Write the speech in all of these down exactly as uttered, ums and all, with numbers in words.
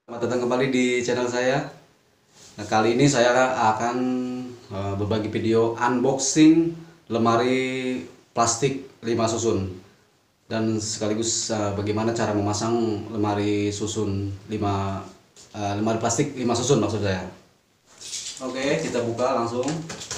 Selamat datang kembali di channel saya. Nah, kali ini saya akan uh, berbagi video unboxing lemari plastik lima susun dan sekaligus uh, bagaimana cara memasang lemari susun lima uh, lemari plastik lima susun maksud saya. Oke, kita buka langsung.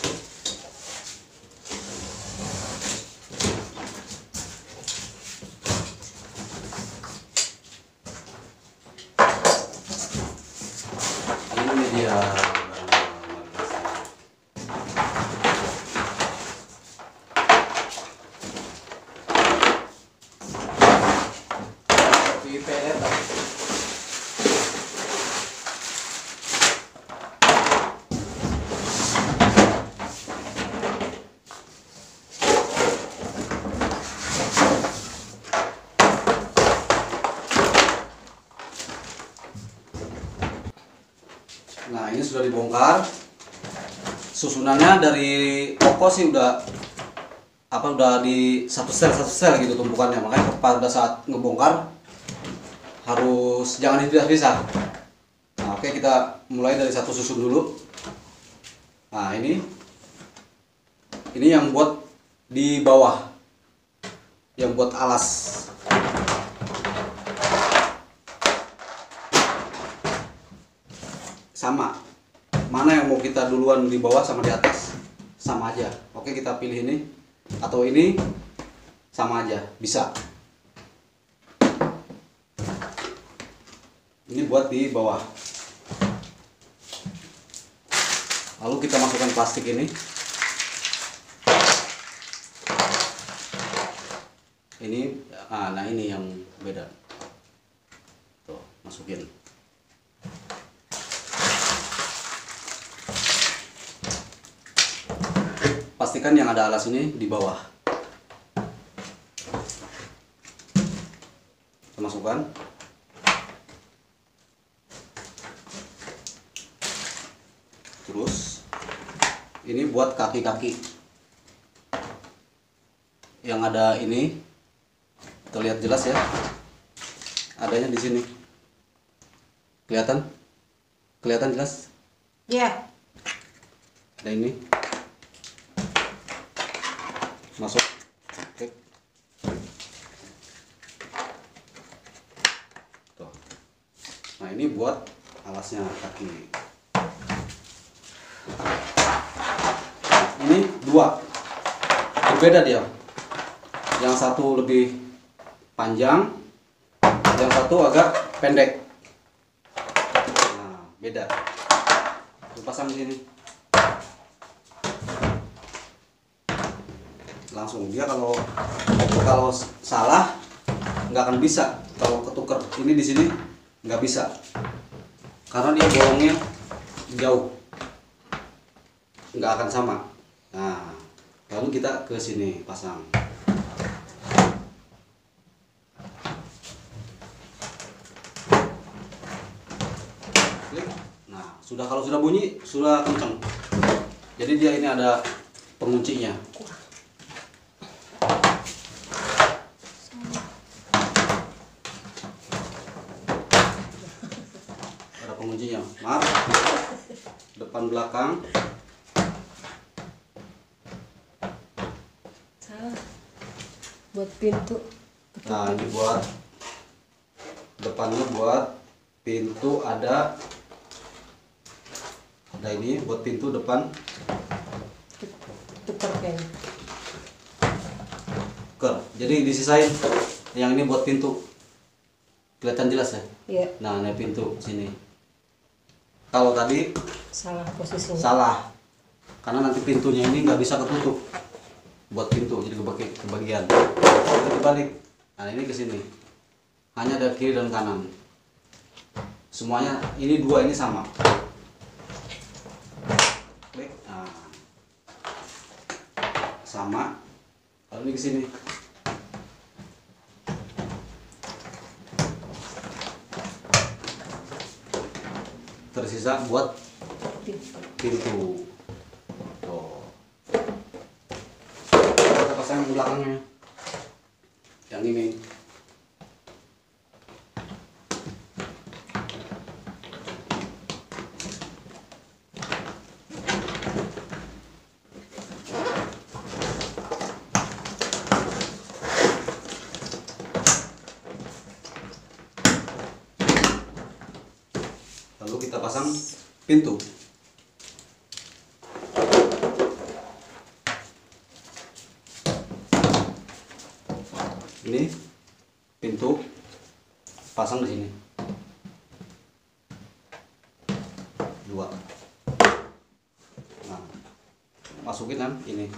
Ini dia P P L. Nah, ini sudah dibongkar. Susunannya dari toko sih udah apa udah di satu sel satu sel gitu tumpukannya. Makanya pada saat ngebongkar harus jangan dipisah-pisah. Nah, oke, kita mulai dari satu susun dulu. Nah, ini ini yang buat di bawah, yang buat alas. Sama, mana yang mau kita duluan di bawah sama di atas, sama aja. Oke, kita pilih ini atau ini, sama aja, bisa. Ini buat di bawah. Lalu kita masukkan plastik ini. Ini, ah, nah ini yang beda. Tuh, masukin. Pastikan yang ada alas ini di bawah. Kita masukkan. Terus ini buat kaki-kaki. Yang ada ini terlihat jelas ya. Adanya di sini. Kelihatan? Kelihatan jelas? Iya. Ada ini. Masuk. Oke. Tuh. Nah, ini buat alasnya kaki. Ini dua, berbeda dia. Yang satu lebih panjang, yang satu agak pendek. Nah, beda. Dipasang di sini. Langsung dia kalau kalau salah nggak akan bisa. Kalau ketuker ini di sini nggak bisa karena dia bolongnya jauh, nggak akan sama. Nah, lalu kita ke sini pasang. Nah, sudah kalau sudah bunyi sudah kenceng. Jadi dia ini ada penguncinya. Penguncinya, maaf, depan belakang. Salah. Buat pintu. Nah, ini buat depannya, buat pintu ada ada ini buat pintu depan. Tuker kayaknya. Ker. Jadi disisain. Yang ini buat pintu. Kelihatan jelas ya? Iya. Nah, ini pintu sini. Kalau tadi Salah posisinya. salah, karena nanti pintunya ini nggak bisa ketutup buat pintu, jadi kebagi kebagian. Itu dibalik. Nah, ini ke sini. Hanya ada kiri dan kanan. Semuanya ini dua ini sama. Klik. Nah. Sama. Lalu ini ke sini. Tersisa buat pintu. Tuh. Kita pasang yang belakangnya. Yang ini. pintu. Ini pintu pasang di sini. Dua. Nah, masukin kan ini.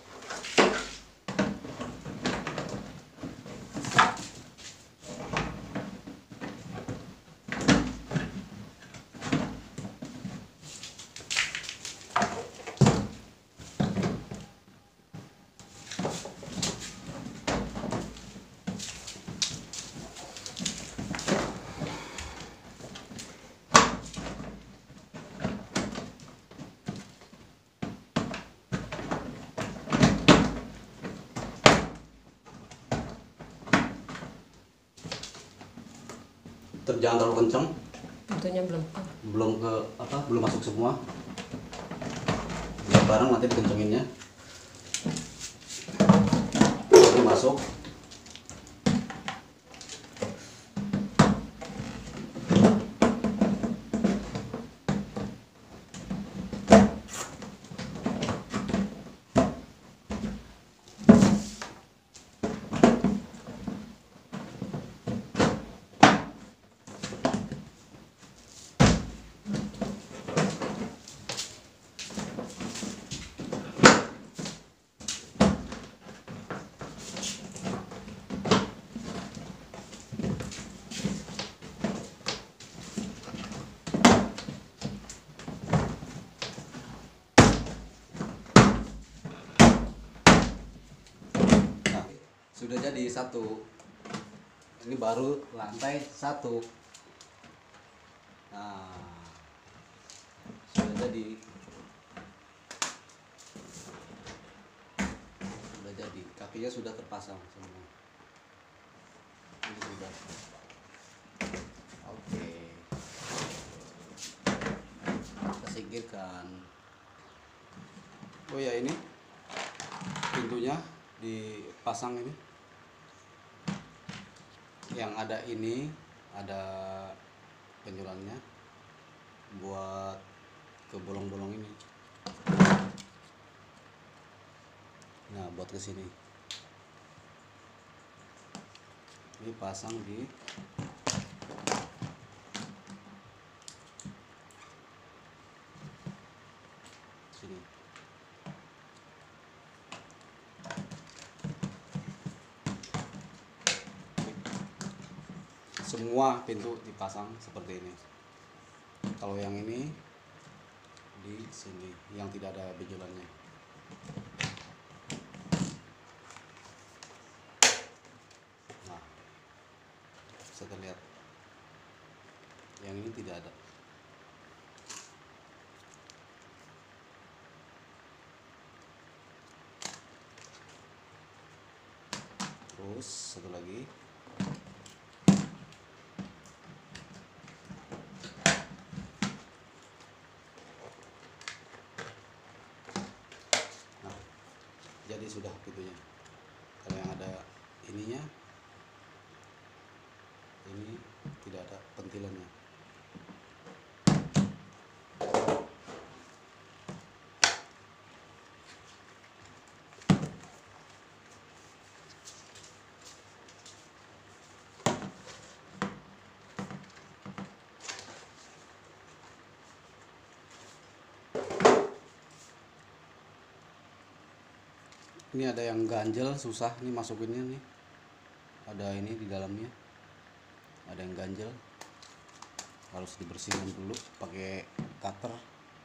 Ter- Jangan terlalu kencang, Pintunya belum. belum ke apa, belum masuk semua. Biar barang nanti dikencenginnya. Ini masuk. Nah, sudah jadi satu. Ini baru lantai satu. Nah, sudah jadi. Sudah jadi. Kakinya sudah terpasang semua. Ini sudah. Oke. Kita singkirkan. Oh ya, ini pintunya dipasang ini. Yang ada ini ada penjulannya buat ke bolong-bolong ini. Nah, buat ke sini. Ini pasang di sini. Semua pintu dipasang seperti ini. Kalau yang ini di sini yang tidak ada benjolannya. Nah, bisa terlihat. Yang ini tidak ada. Terus satu lagi. Jadi sudah pintunya. Kalau yang ada ininya, ini tidak ada pentilannya. Ini ada yang ganjel, susah nih masukinnya nih. Ada ini di dalamnya. Ada yang ganjel. Harus dibersihkan dulu pakai cutter.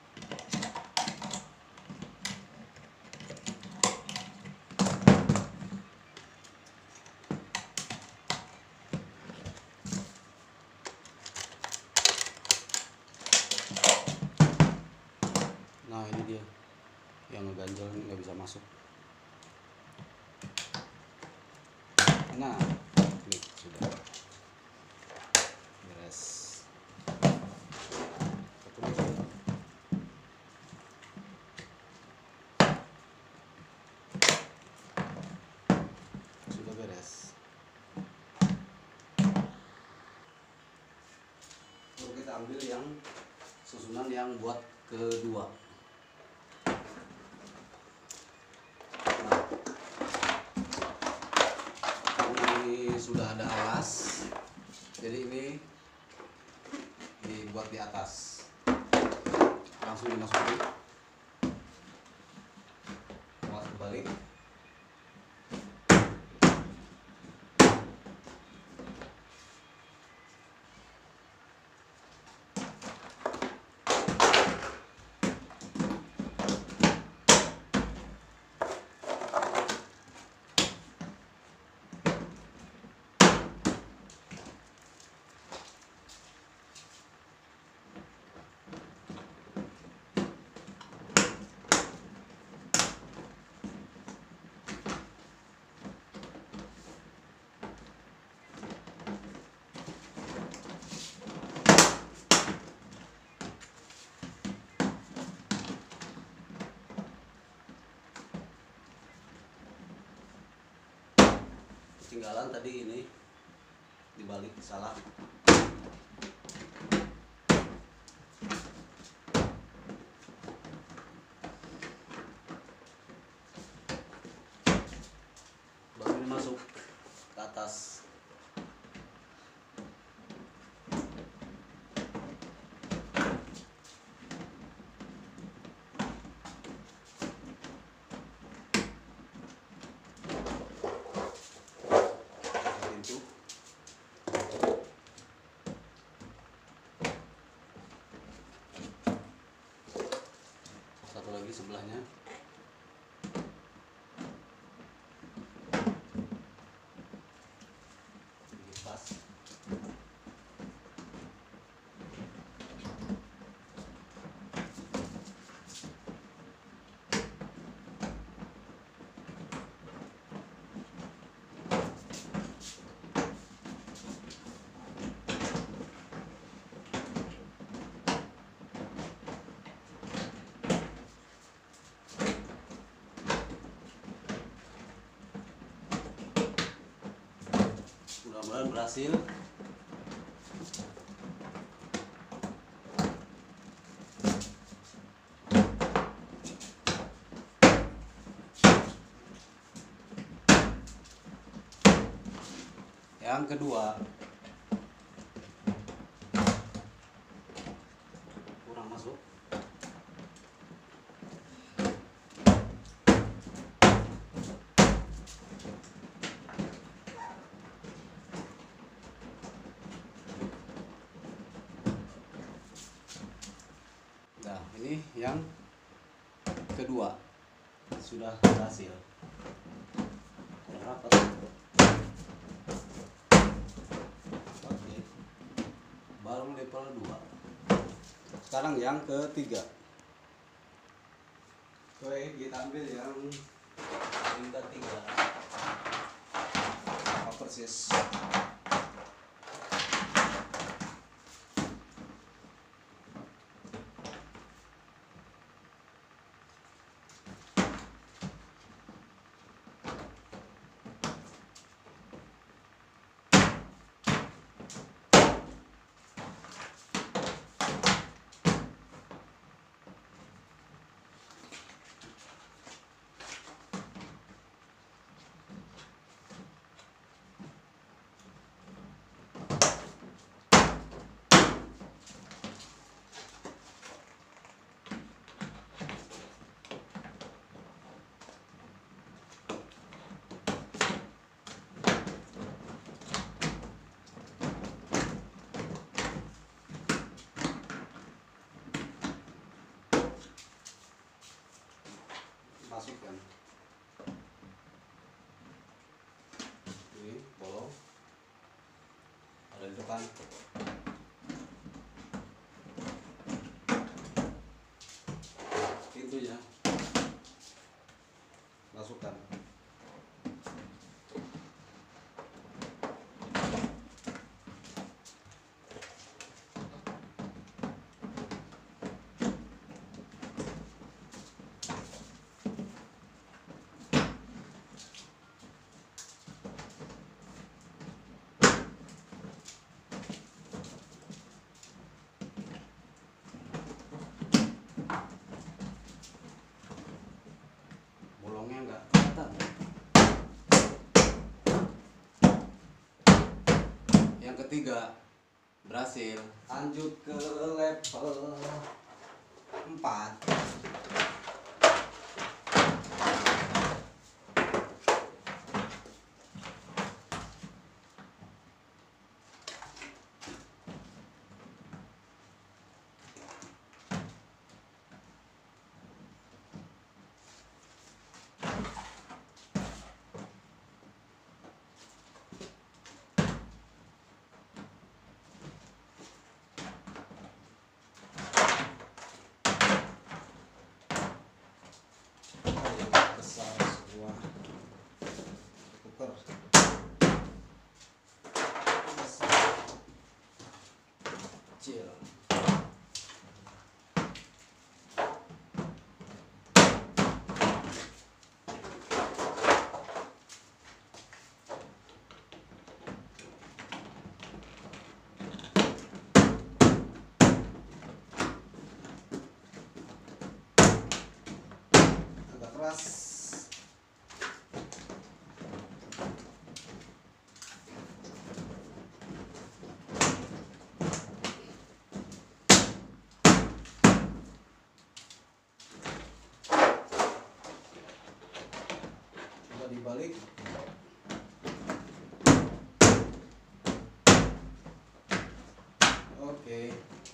Nah, ini dia yang ngeganjel, nggak bisa masuk. Nah, klik sudah beres. Satu lagi. Sudah beres. Lalu kita ambil yang susunan yang buat kedua. Nah, ini sudah ada alas, jadi ini dibuat di atas, langsung dimasukin, alas kebalik. Ketinggalan tadi ini dibalik, salah. Baru ini masuk ke atas. Pintu. Satu lagi sebelahnya. Pas. Mudah-mudahan berhasil. Yang kedua, kurang masuk. Nah, ini yang kedua sudah berhasil. Kurang rapat. Oke. Baru level dua. Sekarang yang ketiga. Oke, kita ambil yang tingkat tiga. Apa persis? Masukkan. Ini bolong. Ada di depan. Pintunya masukkan. ketiga berhasil. Lanjut ke level empat. Besar semua cooker besar kecil. Agak keras. Coba dibalik. Oke.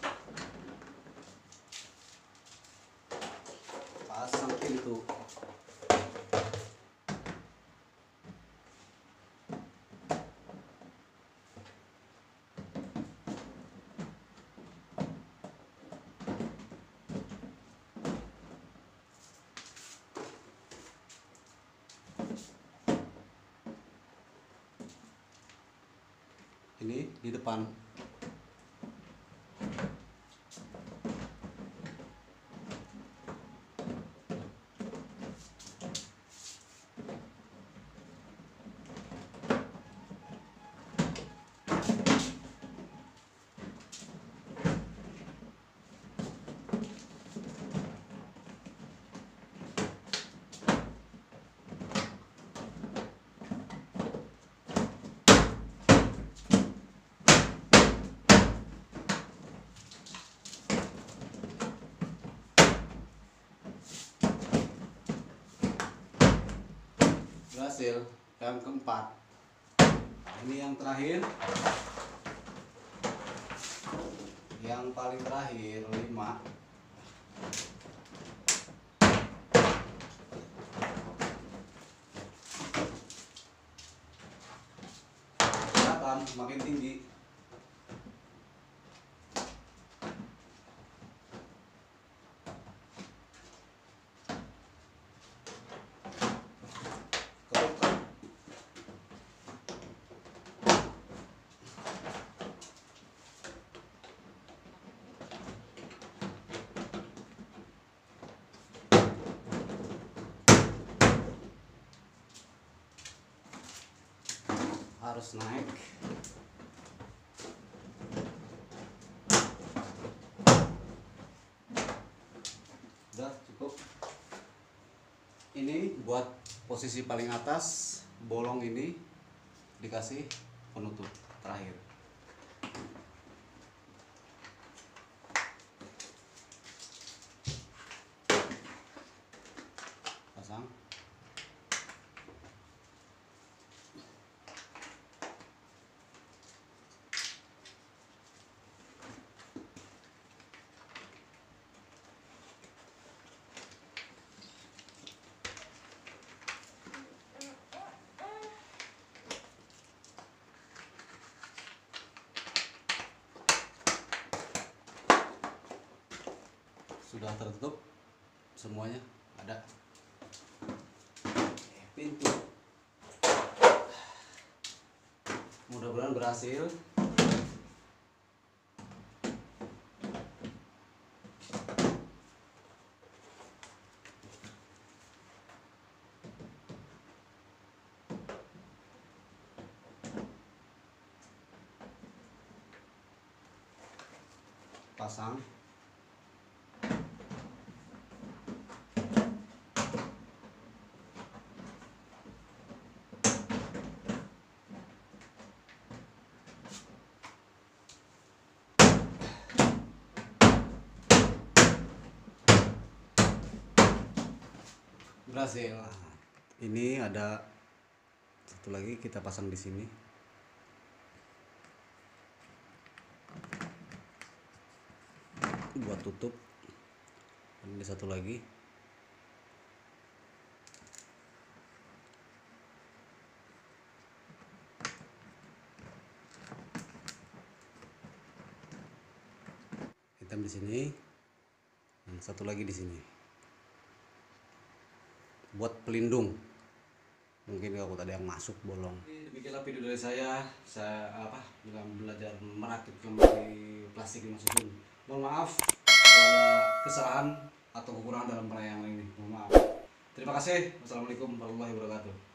Pasang pintu. Ini di depan. Berhasil. Yang keempat. Ini yang terakhir. Yang paling terakhir lima. Kelihatan makin tinggi. Ketuker. Harus naik. Udah cukup. Ini buat posisi paling atas, bolong ini dikasih penutup terakhir. Pasang. Sudah tertutup semuanya, ada pintu. Mudah-mudahan berhasil. Pasang. berhasil. Nah, ini ada satu lagi kita pasang di sini. Buat tutup. Ini satu lagi. Hitam di sini. Dan satu lagi di sini. Buat pelindung. Mungkin kalau ada yang masuk bolong. Demikianlah video dari saya. Saya apa dalam belajar merakit kembali plastik dimasukin. Mohon maaf kalau ada kesalahan atau kekurangan dalam penayangan ini. Mohon maaf. Terima kasih. Wassalamualaikum warahmatullahi wabarakatuh.